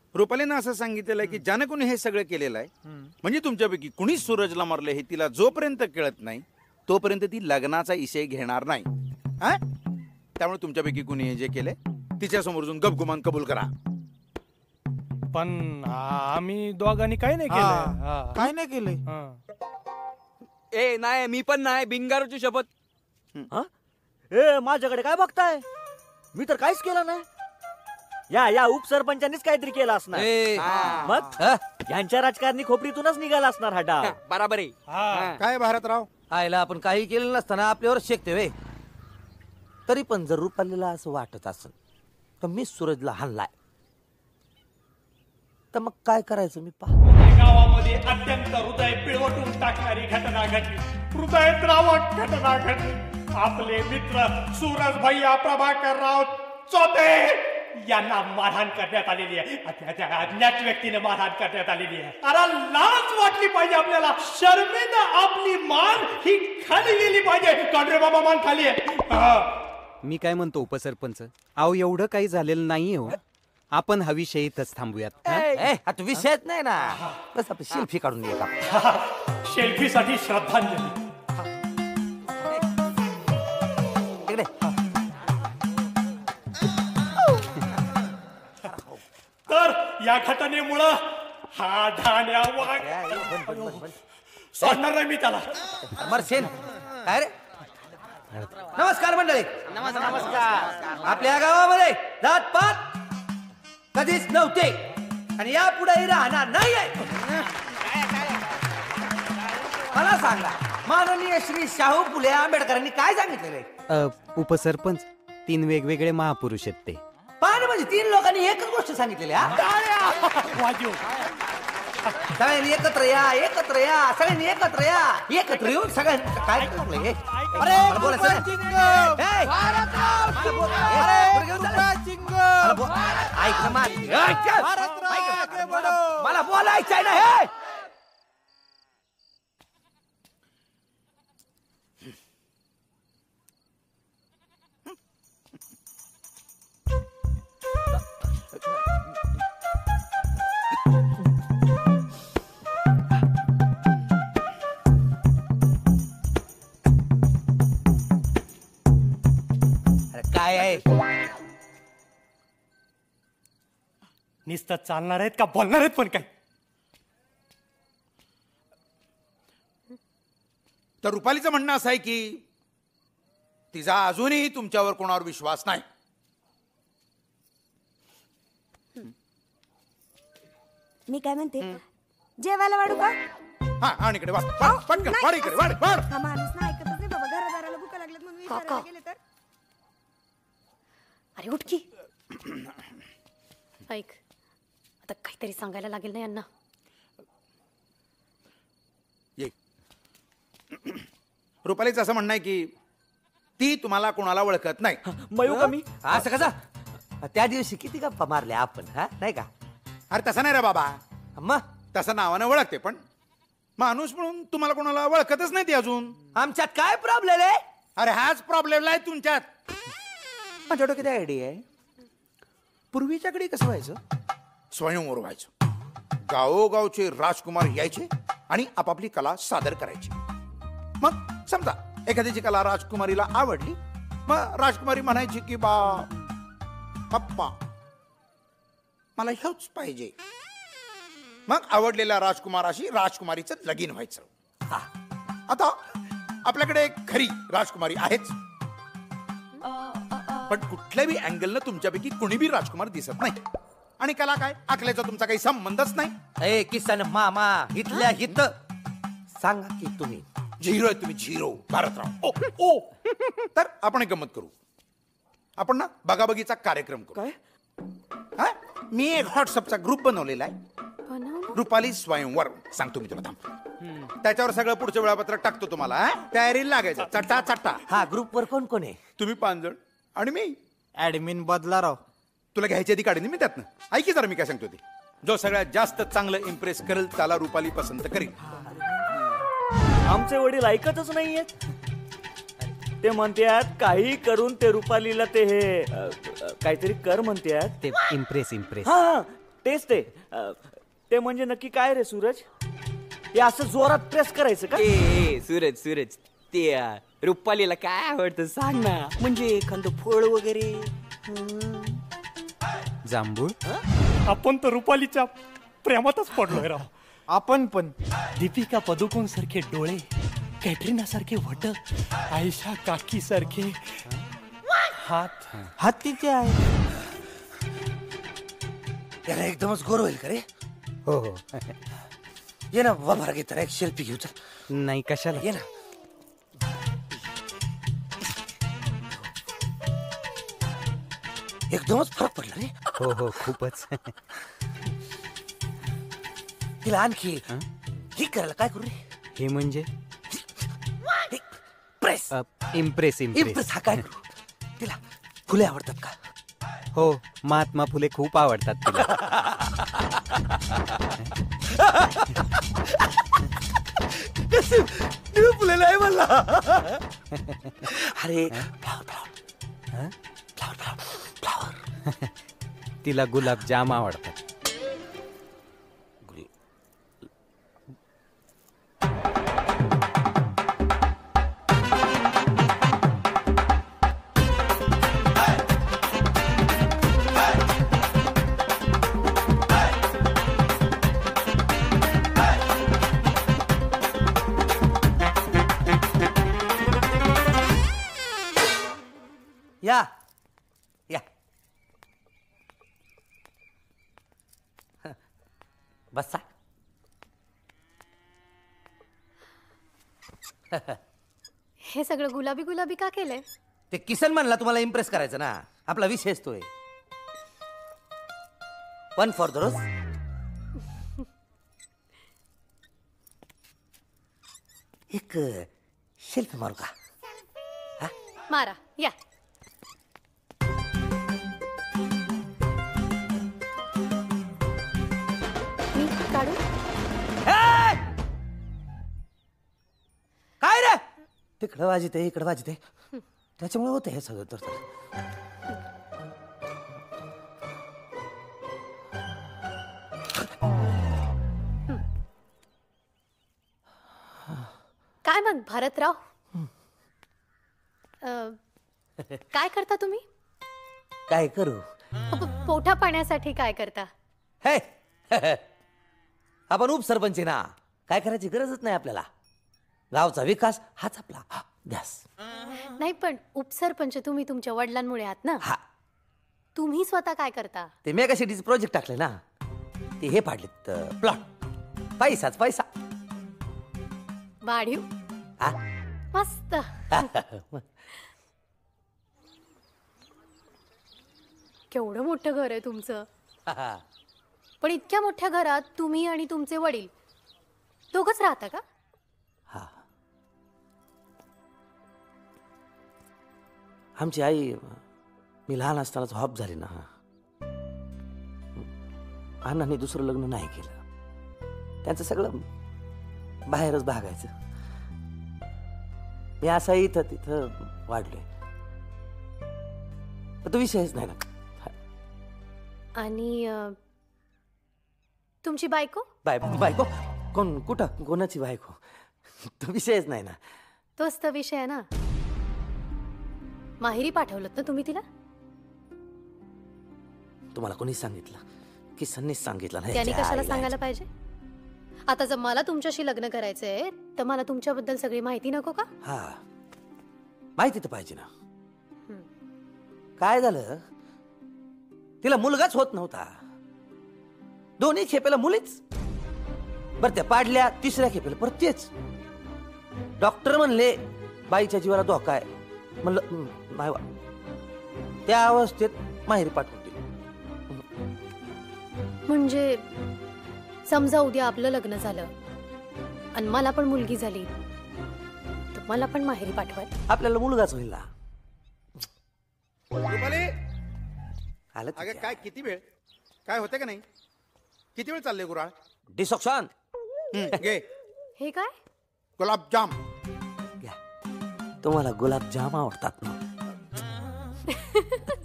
रुपालीनं असं सांगितलेलं आहे की ज्यानं कोणी हे सगळं केलेलं आहे म्हणजे तुमच्यापैकी कुणीच सूरजला मारले हे तिला जोपर्यंत कळत नाही तोपर्यंत ती लग्नाचा इशय घेणार नाही. हा, त्यामुळे तुमच्यापैकी कुणी हे जे केले तिच्या समोर जाऊन गपगुमान कबूल करा. पण आम्ही दोघांनी काही नाही केलं. काय नाही केलंय. ए नाही, मी पण नाही. बिंगारूची शपथ. ए माझ्याकडे काय बघताय? मी तर काहीच केलं नाही. या उपसरपंचांनीच काहीतरी केलं असणार. मग यांच्या राजकारणी खोपरीतूनच निघाला असणार हा डाव. बराबर आहे. काय भारतराव, आयला आपण काही केलं नसताना आपल्यावर शेकते वे. तरी पण जर रुपालीला असं वाटत असेल तर मी सूरजला हाणलाय तर मग काय करायचं मी गावामध्ये अत्यंत हृदय पिळवटून टाकणारी घटना घडली. हृदयद्रावक घटना घडली. आपले मित्र सूरज भैया प्रभाकरराव चोते यांना मारहाण करण्यात आलेली आहे. अज्ञात व्यक्तीने मारहाण करण्यात आलेली आहे. अरे लाज वाटली पाहिजे आपल्याला. शर्मेनं आपली मान ही खाली गेली पाहिजे. कांड्रे बाबा मान खाली आहे. मी काय म्हणतो उपसरपंच, अहो एवढं काही झालेलं नाहीये हो. आपण हा विषय इथंच थांबूयात. आता विषयच नाही ना, बस आपण सेल्फी काढून ये का. सेल्फीसाठी श्रद्धांजली. तर या घटनेमुळं हा धान्या सोडणार नाही मी त्याला. मरसेन काय रे. नमस्कार मंडळी. नमस्कार. आपल्या गावामध्ये जातपात कधीच नव्हते आणि यापुढेही राहणार नाहीये. मला सांगा, माननीय श्री शाहू फुले आंबेडकरांनी काय सांगितलेलं? उपसरपंच, 3 वेगवेगळे महापुरुष आहेत ते. पान म्हणजे 3 लोकांनी एकच गोष्ट सांगितलेली. सगळ्यांनी एकत्र या, एकत्र या, सगळ्यांनी एकत्र या. एकत्र येऊन सगळ्यांनी काय बोलायचं. मला बोलायचं आहे ना हे. काय आहे? नुसतं चालणार आहेत का बोलणार आहेत पण काय? तर रुपालीचं म्हणणं असं आहे की तिचा अजूनही तुमच्यावर कोणावर विश्वास नाही. मी काय म्हणते, जेवायला वाढू का? हा, आणि इकडे वाढ, पटकन वाढ, इकडे वाढ, वाढ. हा माणूस ना ऐकतच नाही बाबा. घरादाराला भुका लागल्यात म्हणून विचारायला गेले तर. अरे उठ की. ऐक, आता काहीतरी सांगायला लागेल ना यांना. ये. रुपालीचं असं म्हणणं आहे की ती तुम्हाला कोणाला ओळखत नाही. मयू का मी? असं कसा? त्या दिवशी किती गप्पा मारल्या आपण, हा नाही का? अरे तसं नाही रे बाबा. मग तसं नावानं ओळखते पण माणूस म्हणून तुम्हाला कोणाला ओळखतच नाही ती अजून. आमच्यात काय प्रॉब्लेम आहे? अरे हाच प्रॉब्लेम आहे तुमच्यात. माझ्या डोक्यात आयडिया आहे. पूर्वीच्याकडे कसं व्हायचं, स्वयंवर व्हायचं. गावोगावचे राजकुमार यायचे आणि आपापली कला सादर करायची. मग समजा एखाद्याची कला राजकुमारीला आवडली, मग राजकुमारी म्हणायची की बा पप्पा मला हेच पाहिजे. मग आवडलेल्या राजकुमाराशी राजकुमारीचं लगीन व्हायचं. आता आपल्याकडे एक खरी राजकुमारी आहेच, पण कुठल्याही अँगलनं तुमच्यापैकी कुणी बी राजकुमार दिसत नाही. आणि कला काय, आखल्याचा तुमचा काही संबंधच नाही. ए किसन मामा, इथल्या हित सांगा की तुम्ही झिरो आहे. तुम्ही झिरो भारतराव. ओ ओ तर आपण एक गंमत करू. आपण ना बगाबगीचा कार्यक्रम करू. काय? हा, मी एक व्हॉट्सअपचा ग्रुप बनवलेला आहे, रुपाली स्वयंवर. सांगतो मी तुला, थांब. त्याच्यावर सगळं पुढचं वेळापत्रक टाकतो तुम्हाला. तयारीला लागायचं. चट्टा चट्टा. हा ग्रुप वर कोण कोण आहे? तुम्ही 5 जण आणि मी. ऍडमिन बदला राव. तुला घ्यायची आधी काढीन मी त्यातनं. ऐकी जरा मी काय सांगतो ते. जो सगळ्यात जास्त चांगलं इम्प्रेस करेल त्याला रुपाली पसंत करेल. आमचे वडील ऐकतच नाहीयेत. ते म्हणतात काही करून ते रुपालीला ते हे काहीतरी कर म्हणतात. ते इम्प्रेस. हा, टेस्ट आहे ते म्हणजे नक्की काय रे सूरज? हे असं जोरात प्रेस करायचं का? सूरज ते रुपालीला काय आवडतं सांग ना, म्हणजे एखादं फळ वगैरे. जांभूळ. आपण तर रुपालीच्या प्रेमातच पडलोय राव. आपण पण. दीपिका पदुकोण सारखे डोळे, कॅटरीना सारखे वट, आयशा काकी सारखे हात. हत्तीचे आहे. याला एकदमच गोर होईल का रे? हो हो. ये ना बाबा, घेत एक सेल्फी घेऊ. चल नाही कशाला. ये ना. एकदमच फरक पडला रे. हो हो खूपच. तिला आणखी हे करायला काय करू रे? हे म्हणजे प्रेस. इम्प्रेस. इम्प्रेस हा काय करू? तिला फुले आवडतात का? हो, महात्मा फुले खूप आवडतात तिला. फुले नाही म्हणला. अरे फ्लावर. तिला गुलाबजाम आवडतात. या या बसा. हे सगळं गुलाबी गुलाबी का केलंय? ते किसन म्हणला तुम्हाला इम्प्रेस करायचं ना, आपला विषयच तो आहे. One for the rose. एक सेल्फी मारू का? मारा या. मी काढू? काय रे? तिकडं वाजते इकडं वाजते, त्याच्यामुळे होतं हे सगळं. तर काय मग भारतराव, काय करता तुम्ही? काय करू? पोटा पाण्यासाठी काय करता? हे आपण उपसरपंच आहे ना, काय करायची गरजच नाही आपल्याला. गावचा विकास हाच आपला ध्यास. नाही पण उपसरपंच तुम्ही तुमच्या वडिलांमुळे आहात ना. हा, तुम्ही स्वतः काय करता? ते मेगा सिटीचे प्रोजेक्ट टाकले ना, ते हे पाडलेत प्लॉट. पैसाच पैसा. वाढीव. हा. मस्त. केवढं मोठं घर आहे तुमचं. पण इतक्या मोठ्या घरात तुम्ही आणि तुमचे वडील दोघच राहता का? हा. आमची आई मी लहान असतानाच हॉप झाली ना. अण्णांनी दुसरं लग्न नाही केलं. त्यांचं सगळं बाहेरच भागायचं. मी असा इथं तिथं वाढलोय. तो विषयच नाही ना. आणि तुमची बायको? बायको कुठं कोणाची बायको? तो विषयच नाही ना. तोच तर विषय आहे ना. माहेरी पाठवलं ना तुम्ही तिला? तुम्हाला कोणी सांगितलं? किसननीच सांगितलं नाही. त्याने कशाला सांगायला पाहिजे? आता जर मला तुमच्याशी लग्न करायचंय तर मला तुमच्याबद्दल सगळी माहिती नको का? हा, माहिती तर पाहिजे ना. काय झालं, तिला मुलगाच होत नव्हता. दोन्ही खेपेला मुलीच. बर त्या पाडल्या, तिसऱ्या खेपेला परत तेच. डॉक्टर म्हणले बाईच्या जीवाला धोका आहे. म्हणलं नाही. त्या अवस्थेत माहेरी पाठवून दिली. म्हणजे समजा उद्या आपलं लग्न झालं आणि मला पण मुलगी झाली तर मला पण माहेरी पाठवाय? आपल्याला मुलगाच होईल ना. आलं अगं काय किती वेळ? काय होतं का नाही? किती वेळ चाललंय गुराळ? डिसॉक्शन घे हे काय? गुलाबजाम. घ्या. तुम्हाला गुलाबजाम आवडतात ना?